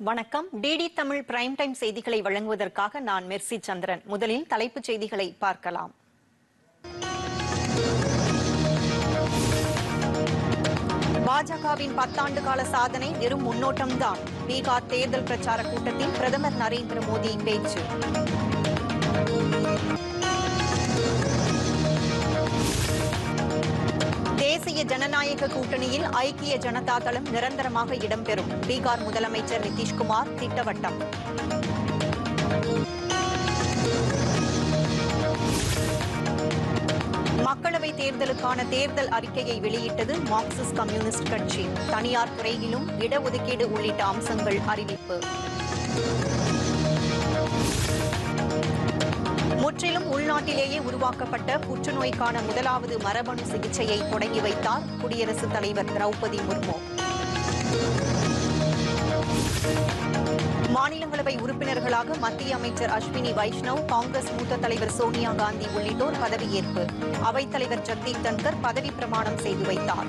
வணக்கம். DD Tamil prime time செய்திகளை வழங்குவதற்காக நான் மெர்சி சந்திரன். முதலில் தலைப்புச் செய்திகளை பார்க்கலாம். பாஜகவின் 10 ஆண்டு கால சாதனை வெறும் முன்னோட்டம்தான். பீகார் தேர்தல் பிரச்சார கூட்டத்தில் பிரதமர் நரேந்திர மோடி பேச்சு. தேசிய ஜனநாயக கூட்டணியில் ஐக்கிய ஜனதா தளம் நிரந்தரமாக இடம்பெறும். பீகார் முதலமைச்சர் நிதிஷ்குமார் திட்டவட்டம். மக்களவைத் தேர்தலுக்கான தேர்தல் அறிக்கையை வெளியிட்டது மார்க்சிஸ்ட் கம்யூனிஸ்ட் கட்சி. தனியார் துறையிலும் இடஒதுக்கீடு உள்ளிட்ட அம்சங்கள் அறிவிப்பு. முற்றிலும் உள்நாட்டிலேயே உருவாக்கப்பட்ட புற்றுநோய்க்கான முதலாவது மரபணு சிகிச்சையை தொடங்கி வைத்தார் குடியரசுத் தலைவர் திரௌபதி முர்மு. மாநிலங்களவை உறுப்பினர்களாக மத்திய அமைச்சர் அஸ்வினி வைஷ்ணவ், காங்கிரஸ் மூத்த தலைவர் சோனியா காந்தி உள்ளிட்டோர் பதவியேற்பு. அவைத்தலைவர் ஜெகதீப் தன்கர் பதவி பிரமாணம் செய்து வைத்தார்.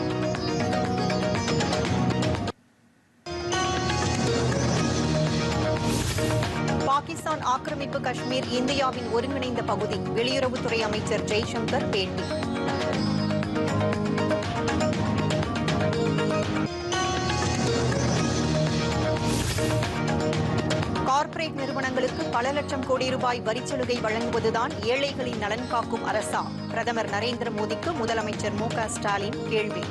பாகிஸ்தான் ஆக்கிரமிப்பு காஷ்மீர் இந்தியாவின் ஒருங்கிணைந்த பகுதி. வெளியுறவுத்துறை அமைச்சர் ஜெய்சங்கர் பேட்டி. கார்ப்பரேட் நிறுவனங்களுக்கு பல லட்சம் கோடி ரூபாய் வரிச்சலுகை வழங்குவதுதான் ஏழைகளின் நலன் காக்கும் அரசா? பிரதமர் நரேந்திர மோடிக்கு முதலமைச்சர் மு.க. ஸ்டாலின் கேள்வி.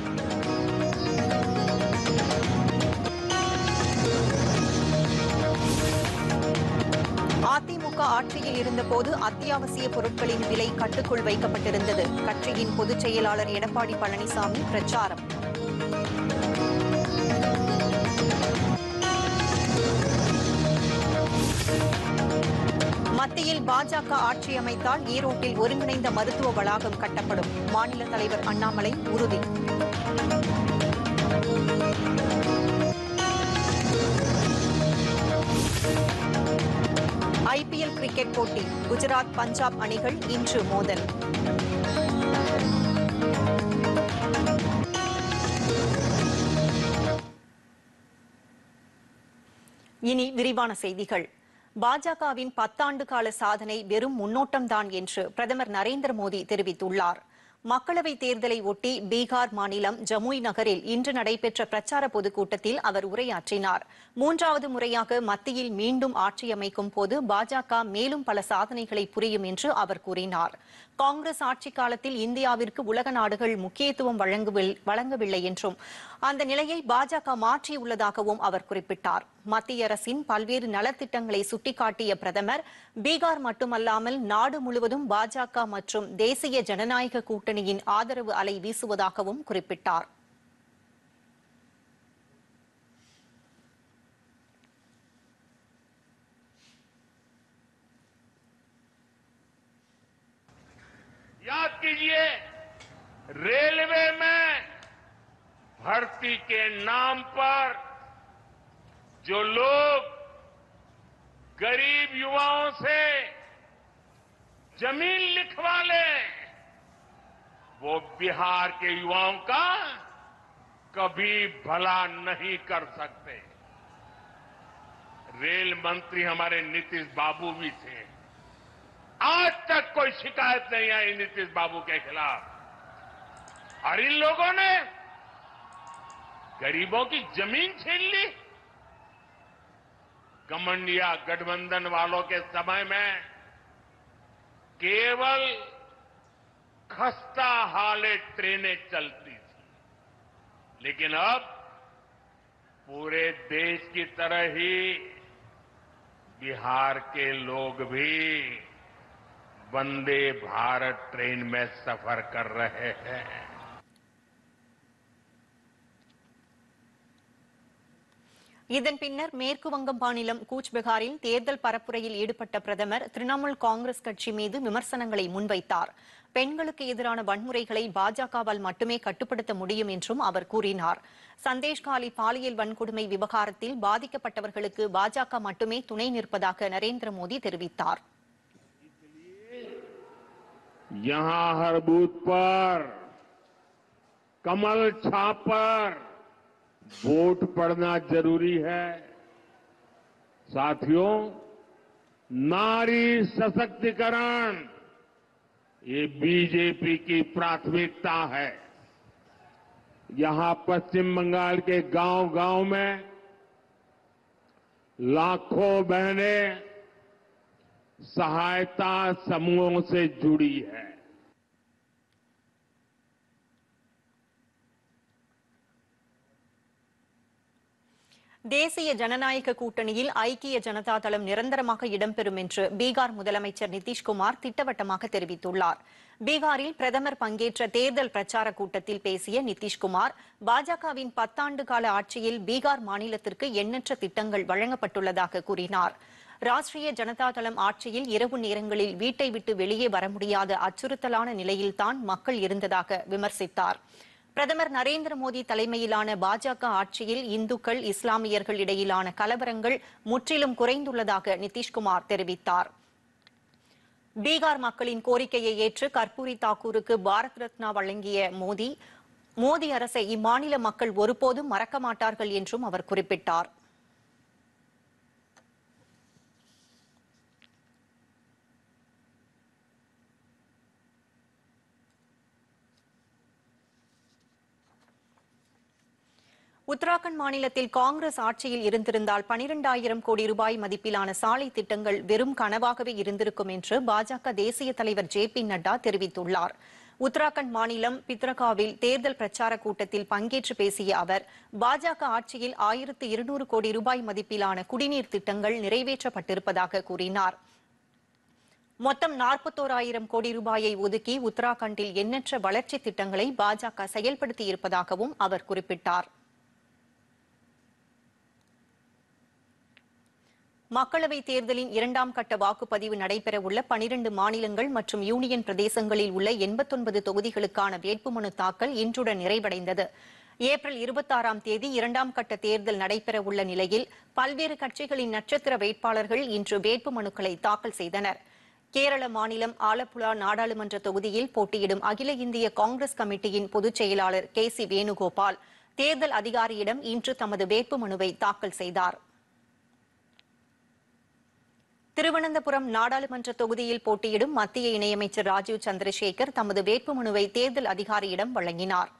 அதிமுக ஆட்சியில் இருந்தபோது அத்தியாவசிய பொருட்களின் விலை கட்டுக்குள் வைக்கப்பட்டிருந்தது. கட்சியின் பொதுச் செயலாளர் எடப்பாடி பழனிசாமி பிரச்சாரம். மத்தியில் பாஜக ஆட்சி அமைத்தால் ஈரோட்டில் ஒருங்கிணைந்த மருத்துவ வளாகம் கட்டப்படும். மாநில தலைவர் அண்ணாமலை உறுதி. ஐபிஎல் கிரிக்கெட் போட்டி. குஜராத் பஞ்சாப் அணிகள் இன்று மோதல். இனி விரிவான செய்திகள். பாஜகவின் 10 ஆண்டு கால சாதனை வெறும் முன்னோட்டம்தான் என்று பிரதமர் நரேந்திர மோடி தெரிவித்துள்ளார். மக்களவைத் தேர்தலை ஒட்டி பீகார் மாநிலம் ஜமுய் நகரில் இன்று நடைபெற்ற பிரச்சார பொதுக்கூட்டத்தில் அவர் உரையாற்றினார். 3வது முறையாக மத்தியில் மீண்டும் ஆட்சி அமைக்கும் போது பாஜக மேலும் பல சாதனைகளை புரியும் என்று அவர் கூறினார். காங்கிரஸ் ஆட்சி காலத்தில் இந்தியாவிற்கு உலக நாடுகள் முக்கியத்துவம் வழங்கவில்லை என்றும் அந்த நிலையை பாஜக மாற்றியுள்ளதாகவும் அவர் குறிப்பிட்டார். மத்திய அரசின் பல்வேறு நலத்திட்டங்களை சுட்டிக்காட்டிய பிரதமர் பீகார் மட்டுமல்லாமல் நாடு முழுவதும் பாஜக மற்றும் தேசிய ஜனநாயக கூட்டணியின் ஆதரவு அலை வீசுவதாகவும் குறிப்பிட்டார். याद कीजिए, रेलवे में भर्ती के नाम पर जो लोग गरीब युवाओं से जमीन लिखवा लें, वो बिहार के युवाओं का कभी भला नहीं कर सकते। रेल मंत्री हमारे नीतीश बाबू भी थे। आज तक कोई शिकायत नहीं आई नीतीश बाबू के खिलाफ। और इन लोगों ने गरीबों की जमीन छीन ली। घमंडिया गठबंधन वालों के समय में केवल खस्ता हाले ट्रेनें चलती थी, लेकिन अब पूरे देश की तरह ही बिहार के लोग भी वंदे भारत ट्रेन में सफर कर रहे हैं। இதன் பின்னர் மேற்கு வங்கம் மாநிலம் கூச்பெகாரில் தேர்தல் பரப்புரையில் ஈடுபட்ட பிரதமர் திரிணாமுல் காங்கிரஸ் கட்சி மீது விமர்சனங்களை முன்வைத்தார். பெண்களுக்கு எதிரான வன்முறைகளை பாஜகவால் மட்டுமே கட்டுப்படுத்த முடியும் என்றும் அவர் கூறினார். சந்தேஷ்காலி பாலியல் வன்கொடுமை விவகாரத்தில் பாதிக்கப்பட்டவர்களுக்கு பாஜக மட்டுமே துணை நிற்பதாக நரேந்திர மோடி தெரிவித்தார். यहां हर बूथ पर कमल छाप पर वोट पड़ना जरूरी है। साथियों, नारी सशक्तिकरण ये बीजेपी की प्राथमिकता है। यहां पश्चिम बंगाल के गांव-गांव में लाखों बहनें सहायता समूहों से जुड़ी है। தேசிய ஜனநாயக கூட்டணியில் ஐக்கிய ஜனதா தளம் நிரந்தரமாக இடம்பெறும் என்று பீகார் முதலமைச்சர் நிதிஷ்குமார் திட்டவட்டமாக தெரிவித்துள்ளார். பீகாரில் பிரதமர் பங்கேற்ற தேர்தல் பிரச்சார கூட்டத்தில் பேசிய நிதிஷ்குமார், பாஜகவின் 10 ஆண்டு கால ஆட்சியில் பீகார் மாநிலத்திற்கு எண்ணற்ற திட்டங்கள் வழங்கப்பட்டுள்ளதாக கூறினார். ராஷ்டிரிய ஜனதா தளம் ஆட்சியில் இரவு நேரங்களில் வீட்டை விட்டு வெளியே வர முடியாத அச்சுறுத்தலான நிலையில்தான் மக்கள் இருந்ததாக விமர்சித்தார். பிரதமர் நரேந்திர மோடி தலைமையிலான பாஜக ஆட்சியில் இந்துக்கள், இஸ்லாமியர்கள் இடையிலான கலவரங்கள் முற்றிலும் குறைந்துள்ளதாக நிதிஷ்குமார் தெரிவித்தார். பீகார் மக்களின் கோரிக்கையை ஏற்று கர்பூரி தாக்கூருக்கு பாரத் ரத்னா வழங்கிய மோடி அரசை இம்மாநில மக்கள் ஒருபோதும் மறக்க மாட்டார்கள் என்றும் அவர் குறிப்பிட்டார். உத்தராகண்ட் மாநிலத்தில் காங்கிரஸ் ஆட்சியில் இருந்திருந்தால் 12,000 கோடி ரூபாய் மதிப்பிலான சாலை திட்டங்கள் வெறும் கனவாகவே இருந்திருக்கும் என்று பாஜக தேசிய தலைவர் ஜே.பி. நட்டா தெரிவித்துள்ளார். உத்தராகண்ட் மாநிலம் பித்ரகாவில் தேர்தல் பிரச்சார கூட்டத்தில் பங்கேற்று பேசிய அவர், பாஜக ஆட்சியில் 1,200 கோடி ரூபாய் மதிப்பிலான குடிநீர் திட்டங்கள் நிறைவேற்றப்பட்டிருப்பதாக கூறினார். மொத்தம் 41,000 கோடி ரூபாயை ஒதுக்கி உத்தராகண்டில் எண்ணற்ற வளர்ச்சி திட்டங்களை பாஜக செயல்படுத்தியிருப்பதாகவும் அவர் குறிப்பிட்டார். மக்களவைத் தேர்தலின் 2ஆம் கட்ட வாக்குப்பதிவு நடைபெறவுள்ள 12 மாநிலங்கள் மற்றும் யூனியன் பிரதேசங்களில் உள்ள 89 தொகுதிகளுக்கான வேட்புமனு தாக்கல் இன்றுடன் நிறைவடைந்தது. ஏப்ரல் 26ஆம் தேதி 2ஆம் கட்ட தேர்தல் நடைபெறவுள்ள நிலையில் பல்வேறு கட்சிகளின் நட்சத்திர வேட்பாளர்கள் இன்று வேட்புமனுக்களை தாக்கல் செய்தனர். கேரள மாநிலம் ஆலப்புழா நாடாளுமன்ற தொகுதியில் போட்டியிடும் அகில இந்திய காங்கிரஸ் கமிட்டியின் பொதுச் செயலாளர் கே.சி. வேணுகோபால் தேர்தல் அதிகாரியிடம் இன்று தமது வேட்புமனுவை தாக்கல் செய்தார். திருவனந்தபுரம் நாடாளுமன்ற தொகுதியில் போட்டியிடும் மத்திய இணையமைச்சர் ராஜீவ் சந்திரசேகர் தமது வேட்புமனுவை தேர்தல் அதிகாரியிடம் வழங்கினார்.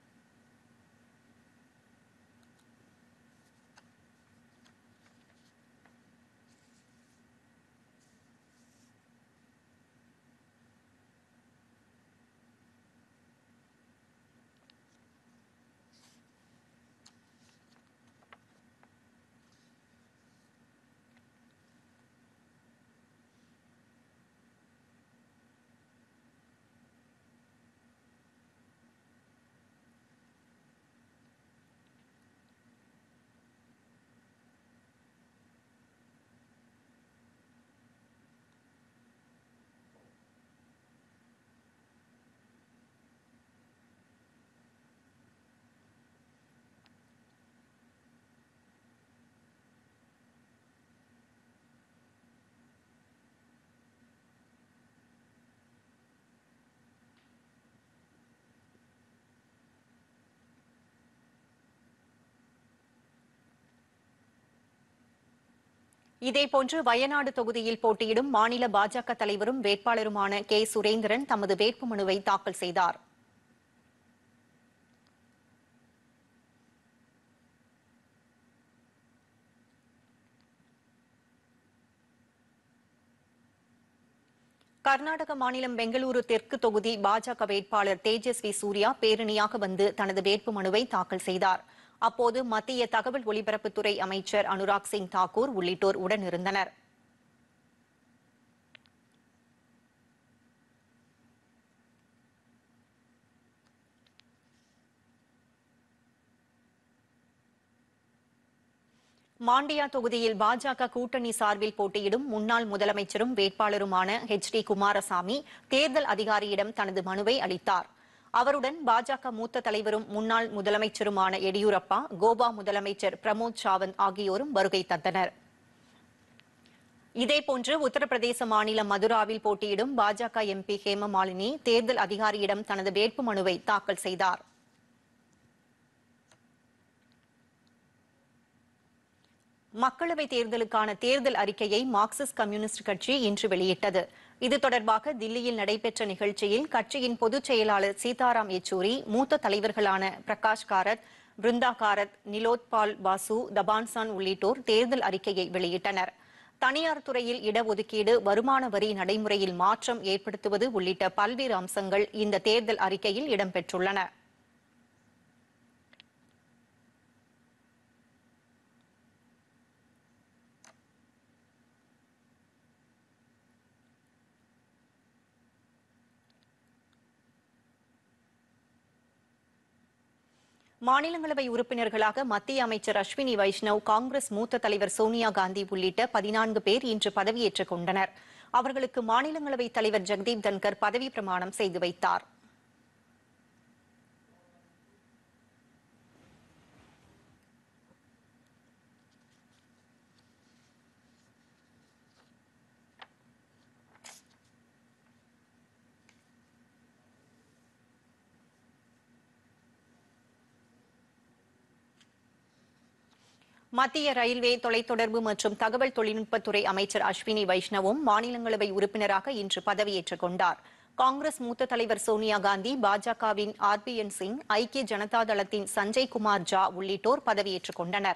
இதேபோன்று வயநாடு தொகுதியில் போட்டியிடும் மாநில பாஜக தலைவரும் வேட்பாளருமான கே. சுரேந்திரன் தமது வேட்புமனுவை தாக்கல் செய்தார். கர்நாடக மாநிலம் பெங்களூரு தெற்கு தொகுதி பாஜக வேட்பாளர் தேஜஸ்வி சூர்யா பேரணியாக வந்து தனது வேட்புமனுவை தாக்கல் செய்தார். அப்போது மத்திய தகவல் ஒலிபரப்புத்துறை அமைச்சர் அனுராக் சிங் தாக்கூர் உள்ளிட்டோர் உடனிருந்தனர். மாண்டியா தொகுதியில் பாஜக கூட்டணி சார்பில் போட்டியிடும் முன்னாள் முதலமைச்சரும் வேட்பாளருமான H.D. குமாரசாமி தேர்தல் அதிகாரியிடம் தனது மனுவை அளித்தார். அவருடன் பாஜக மூத்த தலைவரும் முன்னாள் முதலமைச்சருமான எடியூரப்பா, கோவா முதலமைச்சர் பிரமோத் சாவந்த் ஆகியோரும் வருகை தந்தனர். இதேபோன்று உத்தரப்பிரதேச மாநிலம் மதுராவில் போட்டியிடும் பாஜக எம்பி ஹேமமாலினி தேர்தல் அதிகாரியிடம் தனது வேட்புமனுவை தாக்கல் செய்தார். மக்களவைத் தேர்தலுக்கான தேர்தல் அறிக்கையை மார்க்சிஸ்ட் கம்யூனிஸ்ட் கட்சி இன்று வெளியிட்டது. இது தொடர்பாக தில்லியில் நடைபெற்ற நிகழ்ச்சியில் கட்சியின் பொதுச் செயலாளர் சீதாராம் யெச்சூரி, மூத்த தலைவர்களான பிரகாஷ் காரத், பிருந்தா காரத், நிலோத்பால் பாசு, தபான்சான் உள்ளிட்டோர் தேர்தல் அறிக்கையை வெளியிட்டனர். தனியார் துறையில் இடஒதுக்கீடு, வருமான வரி நடைமுறையில் மாற்றம் ஏற்படுத்துவது உள்ளிட்ட பல்வேறு அம்சங்கள் இந்த தேர்தல் அறிக்கையில் இடம்பெற்றுள்ளன. மாநிலங்களவை உறுப்பினர்களாக மத்திய அமைச்சர் அஸ்வினி வைஷ்ணவ், காங்கிரஸ் மூத்த தலைவர் சோனியா காந்தி உள்ளிட்ட 14 பேர் இன்று பதவியேற்றுக் கொண்டனர். அவர்களுக்கு மாநிலங்களவைத் தலைவர் ஜெகதீப் தன்கர் பதவி பிரமாணம் செய்து வைத்தார். மத்திய ரயில்வே, தொலைத்தொடர்பு மற்றும் தகவல் தொழில்நுட்பத்துறை அமைச்சர் அஸ்வினி வைஷ்ணவும் மாநிலங்களவை உறுப்பினராக இன்று பதவியேற்றுக் கொண்டார். காங்கிரஸ் மூத்த தலைவர் சோனியா காந்தி, பாஜகவின் ஆர்பிஎன் சிங், ஐக்கிய ஜனதா தளத்தின் சஞ்சய் குமார் ஜா உள்ளிட்டோர் பதவியேற்றுக் கொண்டனர்.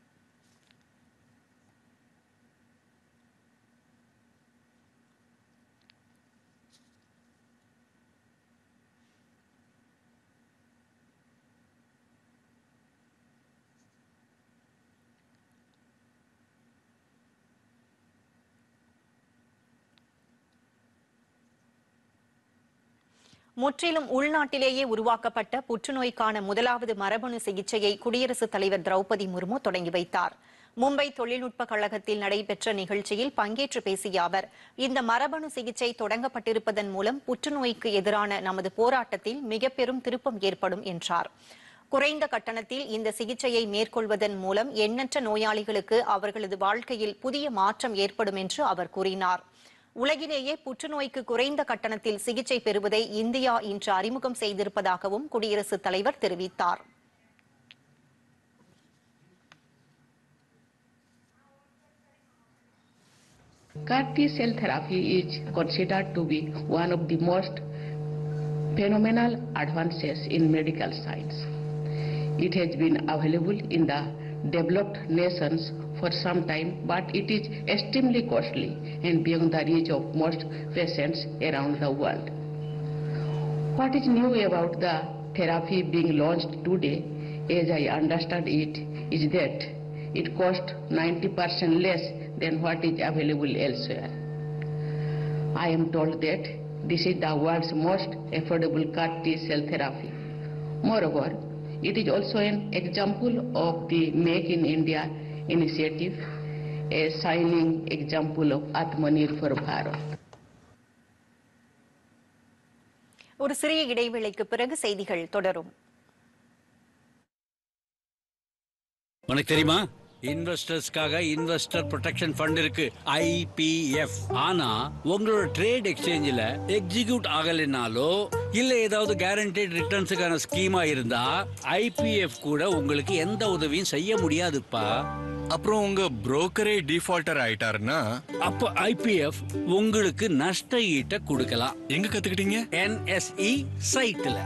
முற்றிலும் உள்நாட்டிலேயே உருவாக்கப்பட்ட புற்றுநோய்க்கான முதலாவது மரபணு சிகிச்சையை குடியரசுத் தலைவர் திரௌபதி முர்மு தொடங்கி வைத்தார். மும்பை தொழில்நுட்ப கழகத்தில் நடைபெற்ற நிகழ்ச்சியில் பங்கேற்று பேசிய அவர், இந்த மரபணு சிகிச்சை தொடங்கப்பட்டிருப்பதன் மூலம் புற்றுநோய்க்கு எதிரான நமது போராட்டத்தில் மிக பெரும் திருப்பம் ஏற்படும் என்றார். குறைந்த கட்டணத்தில் இந்த சிகிச்சையை மேற்கொள்வதன் மூலம் எண்ணற்ற நோயாளிகளுக்கு அவர்களது வாழ்க்கையில் புதிய மாற்றம் ஏற்படும் என்று அவர் கூறினார். உலகிலேயே புற்றுநோய்க்கு குறைந்த கட்டணத்தில் சிகிச்சை பெறுவதை இந்தியா இன்று அறிமுகம் செய்திருப்பதாகவும் குடியரசுத் தலைவர் தெரிவித்தார். CAR T-cell therapy is considered to be one of the most phenomenal advances in medical science. It has been available in the developed nations for some time, but it is extremely costly and beyond the reach of most patients around the world. What is new about the therapy being launched today, as I understand it, is that it costs 90% less than what is available elsewhere. I am told that this is the world's most affordable CAR T-cell therapy. Moreover, it is also an example of the Make in India initiative, a shining example of Atmanirbhar Bharat. ஒரு சிறிய இடைவேளைக்கு பிறகு செய்திகள் தொடரும். உனக்கு தெரியுமா, இன்வெஸ்டர்ஸ்க்காக investor protection fund இருக்கு, IPF. ஆனா உங்களோட ட்ரேட் எக்ஸ்சேஞ்சில் எக்ஸிக்யூட் ஆகலைனாலோ இல்ல ஏதாவது கேரண்டட் ரிட்டர்ன்ஸுக்கான ஸ்கீமா இருந்தா IPF கூட உங்களுக்கு எந்த உதவியும் செய்ய முடியாதுப்பா. அப்புறம் உங்க புரோக்கரே டிஃபால்டர் ஆயிட்டாருன்னா அப்ப IPF உங்களுக்கு நஷ்ட ஈட்ட கொடுக்கலாம். எங்க கத்துக்கிட்டீங்க? NSE சைட்ல.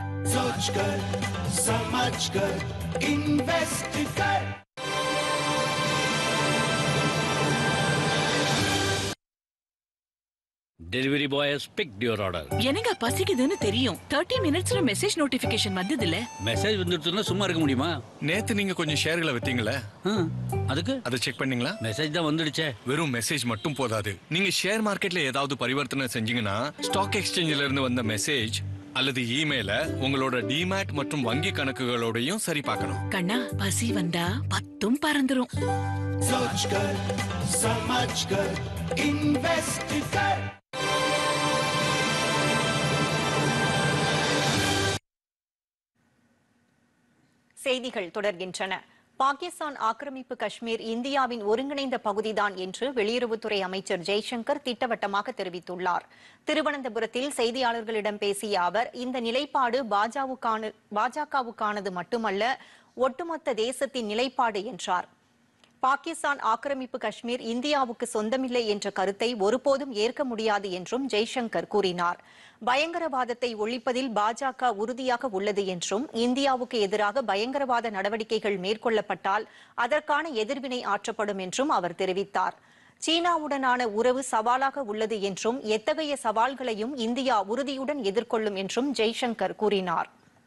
Delivery boy has picked your order. எனக்கு பசிக்குதுன்னு தெரியும். 30 மினிட்ஸ்ல மெசேஜ் நோட்டிபிகேஷன் வந்ததுல. மெசேஜ் வந்துருச்சுன்னா சும்மா இருக்க முடியுமா? நேத்து நீங்க கொஞ்சம் ஷேர்களை வித்தீங்களே, அதுக்கு அதை செக் பண்ணீங்களா? மெசேஜ் தான் வந்துடுச்சே. வெறும் மெசேஜ் மட்டும் போதாது. நீங்க ஷேர் மார்க்கெட்ல ஏதாவது பரிவர்த்தனை செஞ்சீங்கன்னா ஸ்டாக் எக்ஸ்சேஞ்சில இருந்து வந்த மெசேஜ் அல்லது இமெயில உங்களோட டிமேட் மற்றும் வங்கி கணக்குகளோடையும் சரி பார்க்கணும். கண்ணா, பசி வந்தா பத்தும் பறந்துரும். செய்திகள் தொடர்கின்றன. பாகிஸ்தான் ஆக்கிரமிப்பு காஷ்மீர் இந்தியாவின் ஒருங்கிணைந்த பகுதிதான் என்று வெளியுறவுத்துறை அமைச்சர் ஜெய்சங்கர் திட்டவட்டமாக தெரிவித்துள்ளார். திருவனந்தபுரத்தில் செய்தியாளர்களிடம் பேசிய அவர், இந்த நிலைப்பாடு பாஜகவுக்கானது மட்டுமல்ல, ஒட்டுமொத்த தேசத்தின் நிலைப்பாடு என்றார். பாகிஸ்தான் ஆக்கிரமிப்பு காஷ்மீர் இந்தியாவுக்கு சொந்தமில்லை என்ற கருத்தை ஒருபோதும் ஏற்க முடியாது என்றும் ஜெய்சங்கர் கூறினார். பயங்கரவாதத்தை ஒழிப்பதில் பாஜக உறுதியாக உள்ளது என்றும் இந்தியாவுக்கு எதிராக பயங்கரவாத நடவடிக்கைகள் மேற்கொள்ளப்பட்டால் அதற்கான எதிர்வினை ஆற்றப்படும் என்றும் அவர் தெரிவித்தார். சீனாவுடனான உறவு சவாலாக உள்ளது என்றும் எத்தகைய சவால்களையும் இந்தியா உறுதியுடன் எதிர்கொள்ளும் என்றும் ஜெய்சங்கர் கூறினார்.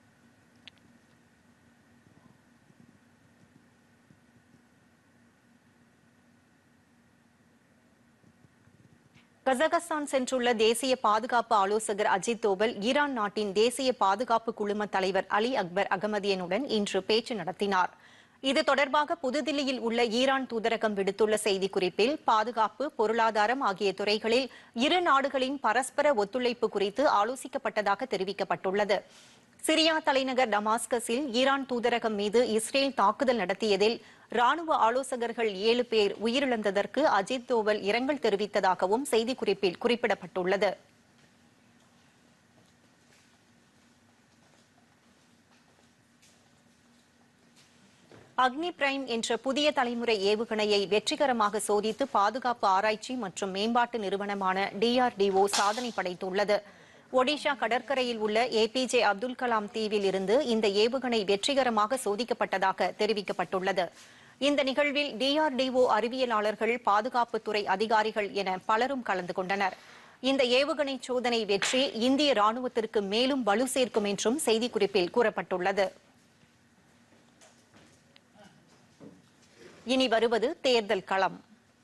கஜகஸ்தான் சென்றுள்ள தேசிய பாதுகாப்பு ஆலோசகர் அஜித் தோவல் ஈரான் நாட்டின் தேசிய பாதுகாப்பு குழும தலைவர் அலி அக்பர் அகமதியனுடன் இன்று பேச்சு நடத்தினார். இது தொடர்பாக புதுதில்லியில் உள்ள ஈரான் தூதரகம் விடுத்துள்ள செய்திக்குறிப்பில் பாதுகாப்பு, பொருளாதாரம் ஆகிய துறைகளில் இரு நாடுகளின் பரஸ்பர ஒத்துழைப்பு குறித்து ஆலோசிக்கப்பட்டதாக தெரிவிக்கப்பட்டுள்ளது. சிரியா தலைநகர் டமாஸ்கஸில் ஈரான் தூதரகம் மீது இஸ்ரேல் தாக்குதல் நடத்தியதில் ராணுவ ஆலோசகர்கள் 7 பேர் உயிரிழந்ததற்கு அஜித் தோவல் இரங்கல் தெரிவித்ததாகவும் செய்திக்குறிப்பில் குறிப்பிடப்பட்டுள்ளது. அக்னி பிரைம் என்ற புதிய தலைமுறை ஏவுகணையை வெற்றிகரமாக சோதித்து பாதுகாப்பு ஆராய்ச்சி மற்றும் மேம்பாட்டு நிறுவனமான DRDO சாதனை படைத்துள்ளது. ஒடிஷா கடற்கரையில் உள்ள APJ அப்துல் கலாம் தீவில் இருந்து இந்த ஏவுகணை வெற்றிகரமாக சோதிக்கப்பட்டதாக தெரிவிக்கப்பட்டுள்ளது. இந்த நிகழ்வில் DRDO அறிவியலாளர்கள், பாதுகாப்புத்துறை அதிகாரிகள் என பலரும் கலந்து கொண்டனர். இந்த ஏவுகணை சோதனை வெற்றி இந்திய ராணுவத்திற்கு மேலும் வலு சேர்க்கும் என்றும் செய்திக்குறிப்பில் கூறப்பட்டுள்ளது. இனி வருவது தேர்தல் களம்.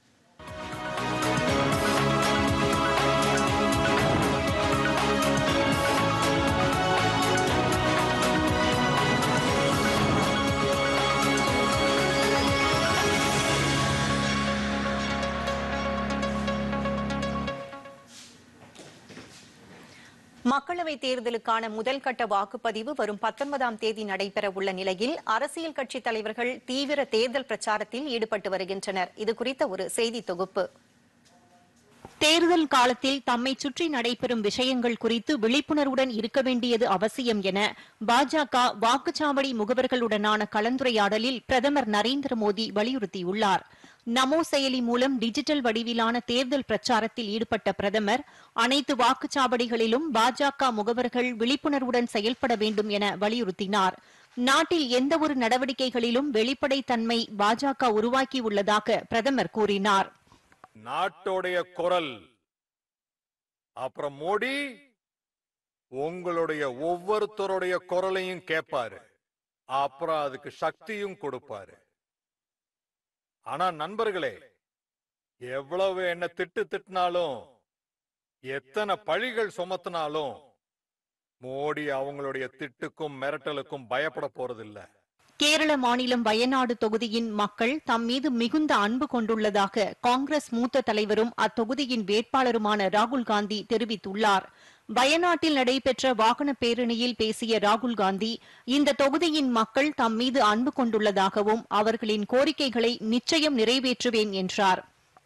மக்களவைத் தேர்தலுக்கான முதல் கட்ட வாக்குப்பதிவு வரும் 19ஆம் தேதி நடைபெற உள்ள நிலையில் அரசியல் கட்சித் தலைவர்கள் தீவிர தேர்தல் பிரச்சாரத்தில் ஈடுபட்டு வருகின்றனர். இதுகுறித்த ஒரு செய்தி தொகுப்பு. தேர்தல் காலத்தில் தம்மை சுற்றி நடைபெறும் விஷயங்கள் குறித்து விழிப்புணர்வுடன் இருக்க வேண்டியது அவசியம் என பாஜக வாக்குச்சாவடி முகவர்களுடனான கலந்துரையாடலில் பிரதமர் நரேந்திர மோடி வலியுறுத்தியுள்ளார். நமோ செயலி மூலம் டிஜிட்டல் வடிவிலான தேர்தல் பிரச்சாரத்தில் ஈடுபட்ட பிரதமர் அனைத்து வாக்குச்சாவடிகளிலும் பாஜக முகவர்கள் விழிப்புணர்வுடன் செயல்பட வேண்டும் என வலியுறுத்தினார். நாட்டில் எந்தவொரு நடவடிக்கைகளிலும் வெளிப்படைத்தன்மை பாஜக உருவாக்கியுள்ளதாக பிரதமர் கூறினார். நாட்டோடைய குரல் அப்புறம் மோடி உங்களுடைய ஒவ்வொருத்தருடைய குரலையும் கேட்பாரு, அப்புறம் அதுக்கு சக்தியும் கொடுப்பாரு. ஆனா நண்பர்களே, எவ்வளவு என்ன திட்டினாலும், எத்தனை பழிகள் சுமத்தினாலும் மோடி அவங்களுடைய திட்டுக்கும் மிரட்டலுக்கும் பயப்பட போறதில்லை. கேரள மாநிலம் வயநாடு தொகுதியின் மக்கள் தம் மீது மிகுந்த அன்பு கொண்டுள்ளதாக காங்கிரஸ் மூத்த தலைவரும் அத்தொகுதியின் வேட்பாளருமான ராகுல் காந்தி தெரிவித்துள்ளார். வயநாட்டில் நடைபெற்ற வாகன பேரணியில் பேசிய ராகுல் காந்தி இந்த தொகுதியின் மக்கள் தம் மீது அன்பு கொண்டுள்ளதாகவும் அவர்களின் கோரிக்கைகளை நிச்சயம் நிறைவேற்றுவேன் என்றார்.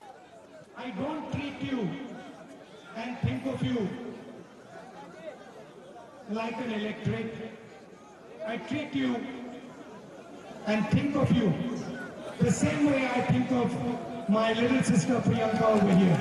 And think of you the same way I think of my little sister Priyanka over here.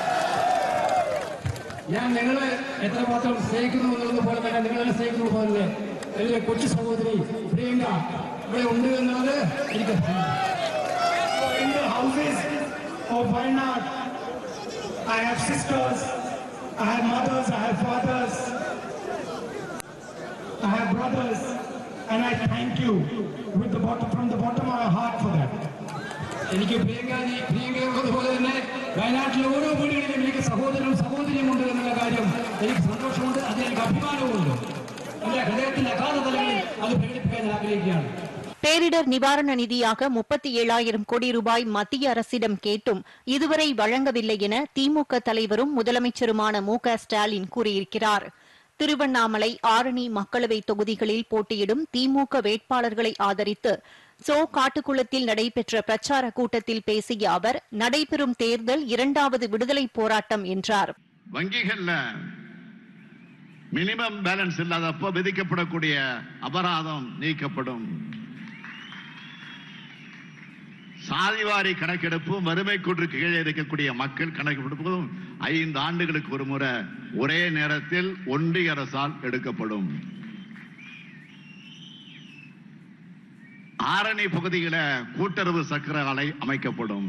ഞാൻ നിങ്ങളെ എത്രമാത്രം സ്നേഹിക്കുന്നു എന്നുള്ളതുപോലെ തന്നെ നിങ്ങളെ സ്നേഹിക്കുന്നത് പോലെ എൻ്റെ കൊച്ചു സഹോദരി പ്രിയങ്ക ഇവിടെ ഉണ്ട് എന്നുള്ളത് എനിക്ക് in the houses of Wayanad I have sisters, I have mothers, I have fathers, I have brothers, and I thank you from the bottom of my heart for that. എനിക്ക് പ്രിയങ്കയുള്ളതുപോലെ തന്നെ വയനാട്ടിലെ ഓരോ വീടുകളിലും എനിക്ക് സഹോദരനും സഹോദരിയും ഉണ്ട് എന്നുള്ള കാര്യം എനിക്ക് സന്തോഷമുണ്ട്, അതിലെനിക്ക് അഭിമാനവുമുണ്ട്. എന്റെ ഹൃദയത്തിന്റെ അഗാധ തലങ്ങളിൽ അത് പ്രകടിപ്പിക്കാൻ ഞാൻ ആഗ്രഹിക്കുകയാണ്. பேரிடர் நிவாரண நிதியாக 37,000 கோடி ரூபாய் மத்திய அரசிடம் கேட்டும் இதுவரை வழங்கவில்லை என திமுக தலைவரும் முதலமைச்சருமான மு.க. ஸ்டாலின் கூறியிருக்கிறார். திருவண்ணாமலை, ஆரணி மக்களவை தொகுதிகளில் போட்டியிடும் திமுக வேட்பாளர்களை ஆதரித்து காட்டுக்குளத்தில் நடைபெற்ற பிரச்சார கூட்டத்தில் பேசிய அவர் நடைபெறும் தேர்தல் 2வது விடுதலை போராட்டம் என்றார். வங்கிகள்ல மினிமம் பேலன்ஸ் இல்லாதப்போ விதிக்கப்படக்கூடிய அபராதம் நீக்கப்படும். சாதிவாரி கணக்கெடுப்பு, வறுமை கோட்டு கீழே இருக்கக்கூடிய மக்கள் கணக்கெடுப்பும் 5 ஆண்டுகளுக்கு ஒரு முறை ஒரே நேரத்தில் ஒன்றிய அரசால் எடுக்கப்படும். ஆரணி பகுதியில கூட்டுறவு சக்கர ஆலை அமைக்கப்படும்.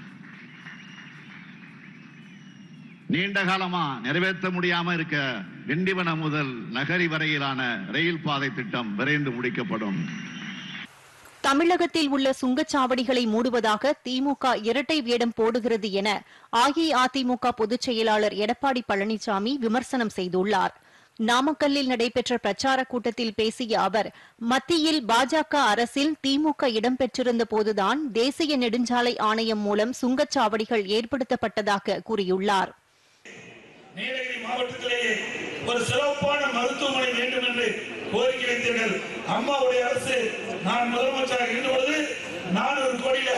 நீண்ட காலமா நிறைவேற்ற முடியாம இருக்க திண்டிவனம் முதல் நகரி வரையிலான ரயில் பாதை திட்டம் விரைந்து முடிக்கப்படும். தமிழகத்தில் உள்ள சுங்கச்சாவடிகளை மூடுவதாக திமுக இரட்டை வேடம் போடுகிறது என அஇஅதிமுக பொதுச் செயலாளர் எடப்பாடி பழனிசாமி விமர்சனம் செய்துள்ளார். நாமக்கல்லில் நடைபெற்ற பிரச்சார கூட்டத்தில் பேசிய அவர், மத்தியில் பாஜக அரசில் திமுக இடம்பெற்றிருந்த போதுதான் தேசிய நெடுஞ்சாலை ஆணையம் மூலம் சுங்கச்சாவடிகள் ஏற்படுத்தப்பட்டதாக கூறியுள்ளார். நீலகிரி மாவட்டத்திலேயே ஒரு சிறப்பான மருத்துவமனை வேண்டும் என்று கோரிக்கை வைத்தீர்கள். அம்மாவுடைய அரசு நான் முதலமைச்சராக இருந்தபோது 400 கோடியில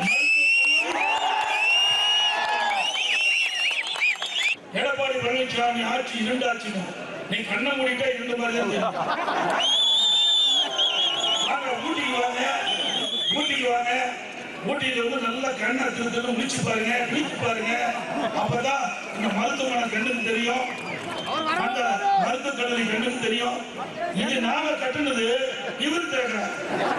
எடப்பாடி பழனிசாமி ஆட்சி 2 ஆட்சி நீ கண்ணை மூடிட்டா 2 மாதிரி ஊட்டிக்கு வாங்க. ஊட்டியில வந்து நல்ல கண்ணை திருத்தணும் முடிச்சு பாருங்க. அப்பதான் இந்த மருத்துவமனை கண்ணுக்கு தெரியும், அந்த மருத்துவ கல்லூரி கண்ணுக்கு தெரியும். இது நாம கட்டுனது இவர் தேடுறார்.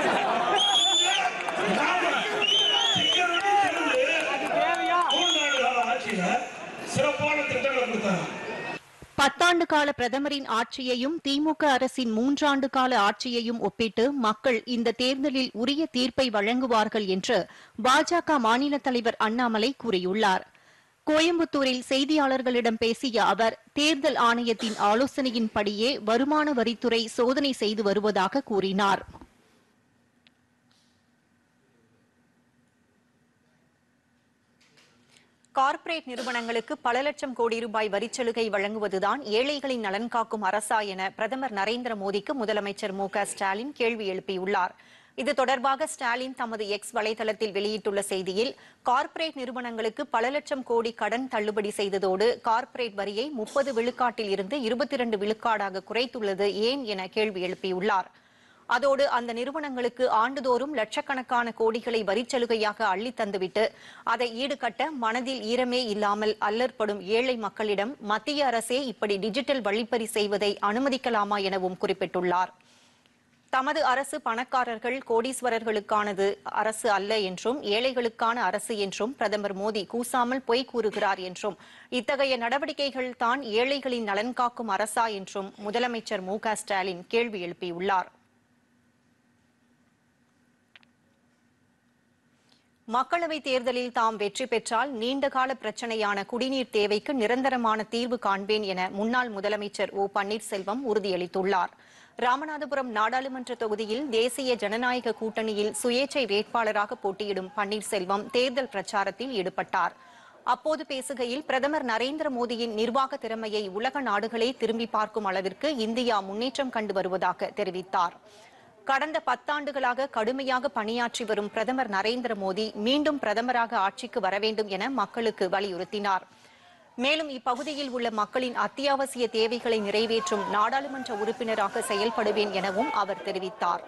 ஆட்சியில சிறப்பான திட்டங்களை கொடுத்தாங்க. 10 ஆண்டு கால பிரதமரின் ஆட்சியையும் திமுக அரசின் 3 ஆண்டு கால ஆட்சியையும் ஒப்பிட்டு மக்கள் இந்த தேர்தலில் உரிய தீர்ப்பை வழங்குவார்கள் என்று பாஜக மாநில தலைவர் அண்ணாமலை கூறியுள்ளார். கோயம்புத்தூரில் செய்தியாளர்களிடம் பேசிய அவர், தேர்தல் ஆணையத்தின் ஆலோசனையின்படியே வருமான வரித்துறை சோதனை செய்து வருவதாக கூறினார். கார்ப்பரேட் நிறுவனங்களுக்கு பல லட்சம் கோடி ரூபாய் வரிச்சலுகை வழங்குவதுதான் ஏழைகளின் நலன் காக்கும் அரசா என பிரதமர் நரேந்திர மோடிக்கு முதலமைச்சர் மு.க.ஸ்டாலின் கேள்வி எழுப்பியுள்ளார். இது தொடர்பாக ஸ்டாலின் தமது எக்ஸ் வலைதளத்தில் வெளியிட்டுள்ள செய்தியில், கார்ப்பரேட் நிறுவனங்களுக்கு பல லட்சம் கோடி கடன் தள்ளுபடி செய்ததோடு கார்ப்பரேட் வரியை 30 விழுக்காட்டில் இருந்து 22 விழுக்காடாக குறைத்துள்ளது ஏன் என கேள்வி எழுப்பியுள்ளார். அதோடு அந்த நிறுவனங்களுக்கு ஆண்டுதோறும் லட்சக்கணக்கான கோடிகளை வரிச்சலுகையாக அள்ளி தந்துவிட்டு அதை ஈடுகட்ட மனதில் ஈரமே இல்லாமல் அல்லற்படும் ஏழை மக்களிடம் மத்திய அரசே இப்படி டிஜிட்டல் வழிப்பறி செய்வதை அனுமதிக்கலாமா எனவும் குறிப்பிட்டுள்ளார். தமது அரசு பணக்காரர்கள் கோடீஸ்வரர்களுக்கானது அரசு அல்ல என்றும் ஏழைகளுக்கான அரசு என்றும் பிரதமர் மோடி கூசாமல் பொய் கூறுகிறார் என்றும், இத்தகைய நடவடிக்கைகள் தான் ஏழைகளின் நலன் காக்கும் அரசா என்றும் முதலமைச்சர் மு.க.ஸ்டாலின் கேள்வி எழுப்பியுள்ளார். மக்களவைத் தேர்தலில் தாம் வெற்றி பெற்றால் நீண்டகால பிரச்சினையான குடிநீர் தேவைக்கு நிரந்தரமான தீர்வு காண்பேன் என முன்னாள் முதலமைச்சர் ஓ பன்னீர்செல்வம் உறுதியளித்துள்ளார். ராமநாதபுரம் நாடாளுமன்ற தொகுதியில் தேசிய ஜனநாயக கூட்டணியில் சுயேட்சை வேட்பாளராக போட்டியிடும் பன்னீர்செல்வம் தேர்தல் பிரச்சாரத்தில் ஈடுபட்டார். அப்போது பேசுகையில், பிரதமர் நரேந்திர மோடியின் நிர்வாக திறமையை உலக நாடுகளே திரும்பி பார்க்கும் அளவிற்கு இந்தியா முன்னேற்றம் கண்டு வருவதாக தெரிவித்தார். கடந்த 10 ஆண்டுகளாக கடுமையாக பணியாற்றி வரும் பிரதமர் நரேந்திர மோடி மீண்டும் பிரதமராக ஆட்சிக்கு வர வேண்டும் என மக்களுக்கு வலியுறுத்தினார். மேலும் இப்பகுதியில் உள்ள மக்களின் அத்தியாவசிய தேவைகளை நிறைவேற்றும் நாடாளுமன்ற உறுப்பினராக செயல்படுவேன் எனவும் அவர் தெரிவித்தார்.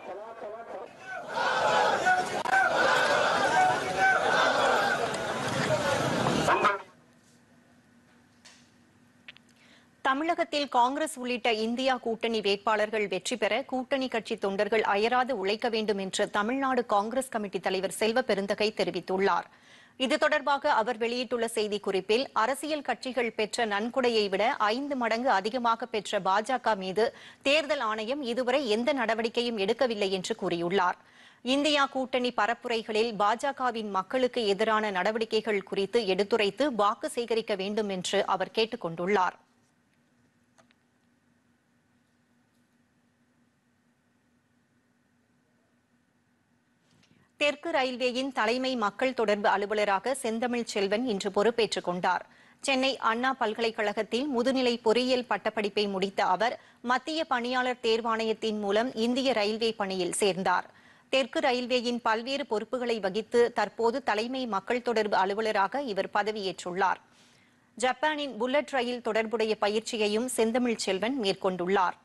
தமிழகத்தில் காங்கிரஸ் உள்ளிட்ட இந்தியா கூட்டணி வேட்பாளர்கள் வெற்றி பெற கூட்டணி கட்சி தொண்டர்கள் அயராது உழைக்க வேண்டும் என்று தமிழ்நாடு காங்கிரஸ் கமிட்டி தலைவர் செல்வ பெருந்தகை தெரிவித்துள்ளார். இது தொடர்பாக அவர் வெளியிட்டுள்ள செய்திக்குறிப்பில், அரசியல் கட்சிகள் பெற்ற நன்கொடையை விட 5 மடங்கு அதிகமாக பெற்ற பாஜக மீது தேர்தல் ஆணையம் இதுவரை எந்த நடவடிக்கையும் எடுக்கவில்லை என்று கூறியுள்ளார். இந்தியா கூட்டணி பரப்புரைகளில் பாஜகவின் மக்களுக்கு எதிரான நடவடிக்கைகள் குறித்து எடுத்துரைத்து வாக்கு சேகரிக்க வேண்டும் என்று அவர் கேட்டுக் கொண்டுள்ளார். தெற்கு ரயில்வேயின் தலைமை மக்கள் தொடர்பு அலுவலராக செந்தமிழ் செல்வன் இன்று பொறுப்பேற்றுக் கொண்டார். சென்னை அண்ணா பல்கலைக்கழகத்தில் முதுநிலை பொறியியல் பட்டப்படிப்பை முடித்த அவர் மத்திய பணியாளர் தேர்வாணையத்தின் மூலம் இந்திய ரயில்வே பணியில் சேர்ந்தார். தெற்கு ரயில்வேயின் பல்வேறு பொறுப்புகளை வகித்து தற்போது தலைமை மக்கள் தொடர்பு அலுவலராக இவர் பதவியேற்றுள்ளார். ஜப்பானின் புல்லட் ரயில் தொடர்புடைய பயிற்சியையும் செந்தமிழ் செல்வன் மேற்கொண்டுள்ளார்.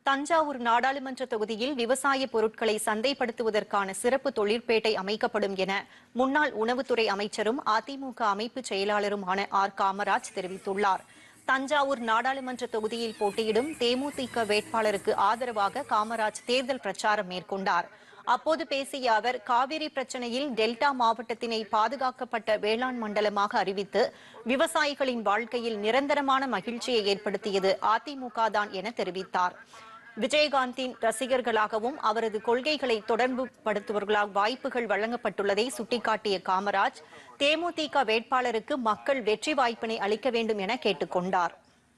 தஞ்சாவூர் நாடாளுமன்ற தொகுதியில் விவசாய பொருட்களை சந்தைப்படுத்துவதற்கான சிறப்பு தொழிற்பேட்டை அமைக்கப்படும் என முன்னாள் உணவுத்துறை அமைச்சரும் அதிமுக அமைப்பு செயலாளருமான ஆர் காமராஜ் தெரிவித்துள்ளார். தஞ்சாவூர் நாடாளுமன்ற தொகுதியில் போட்டியிடும் தேமுதிக வேட்பாளருக்கு ஆதரவாக காமராஜ் தேர்தல் பிரச்சாரம் மேற்கொண்டார். அப்போது பேசிய அவர், காவிரி பிரச்சனையில் டெல்டா மாவட்டத்தினை பாதுகாக்கப்பட்ட வேளாண் மண்டலமாக அறிவித்து விவசாயிகளின் வாழ்க்கையில் நிரந்தரமான மகிழ்ச்சியை ஏற்படுத்தியது அதிமுக தான் என தெரிவித்தார். விஜயகாந்தின் ரசிகர்களாகவும் அவரது கொள்கைகளை தொடர்பு படுத்துவர்களாக வாய்ப்புகள் வழங்கப்பட்டுள்ளதை சுட்டிக்காட்டிய காமராஜ், தேமுதிக வேட்பாளருக்கு மக்கள் வெற்றி வாய்ப்பினை அளிக்க வேண்டும் என கேட்டுக் கொண்டார்.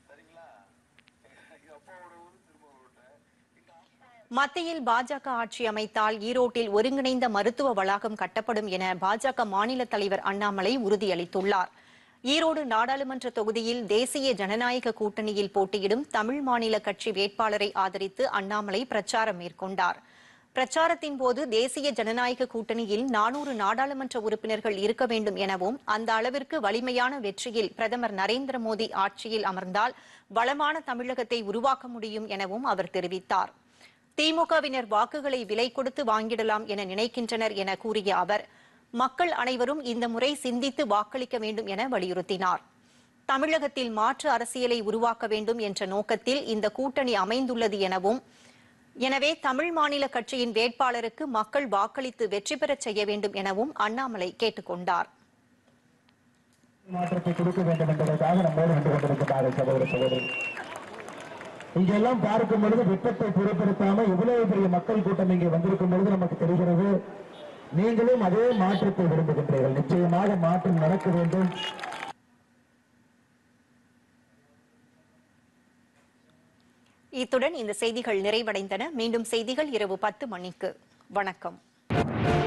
மத்தியில் பாஜக ஆட்சி அமைத்தால் ஈரோட்டில் ஒருங்கிணைந்த மருத்துவ வளாகம் கட்டப்படும் என பாஜக மாநில தலைவர் அண்ணாமலை உறுதியளித்துள்ளார். ஈரோடு நாடாளுமன்ற தொகுதியில் தேசிய ஜனநாயக கூட்டணியில் போட்டியிடும் தமிழ் மாநில கட்சி வேட்பாளரை ஆதரித்து அண்ணாமலை பிரச்சாரம் மேற்கொண்டார். பிரச்சாரத்தின் போது தேசிய ஜனநாயக கூட்டணியில் 400 நாடாளுமன்ற உறுப்பினர்கள் இருக்க வேண்டும் எனவும் அந்த அளவிற்கு வலிமையான வெற்றியில் பிரதமர் நரேந்திர மோடி ஆட்சியில் அமர்ந்தால் வளமான தமிழகத்தை உருவாக்க முடியும் எனவும் அவர் தெரிவித்தார். திமுகவினர் வாக்குகளை விலை கொடுத்து வாங்கிடலாம் என நினைக்கின்றனர் என கூறிய அவர், மக்கள் அனைவரும் இந்த முறை சிந்தித்து வாக்களிக்க வேண்டும் என வலியுறுத்தினார். தமிழகத்தில் மாற்று அரசியலை உருவாக்க வேண்டும் என்ற நோக்கத்தில் இந்த கூட்டணி அமைந்துள்ளது எனவும், எனவே தமிழ் மாநில கட்சியின் வேட்பாளருக்கு மக்கள் வாக்களித்து வெற்றி பெறச் செய்ய வேண்டும் எனவும் அண்ணாமலை கேட்டுக் கொண்டார். மாற்றத்தை கொடுக்க வேண்டும் என்பதற்காக நம்மோடு வந்து கொண்டிருக்கிறார்கள் சகோதர சகோதரி. இங்கெல்லாம் பார்க்கும் பொழுது வெப்பத்தை பொருட்படுத்தாமல் இவ்வளவு பெரிய மக்கள் கூட்டம் இங்கே வந்திருக்கும் பொழுது நமக்கு தெரிகிறது, நீங்களும் அதே மாற்றத்தை விரும்புகின்றீர்கள். நிச்சயமாக மாற்றம் நடக்க வேண்டும். இத்துடன் இந்த செய்திகள் நிறைவடைந்தன. மீண்டும் செய்திகள் இரவு 10 மணிக்கு. வணக்கம்.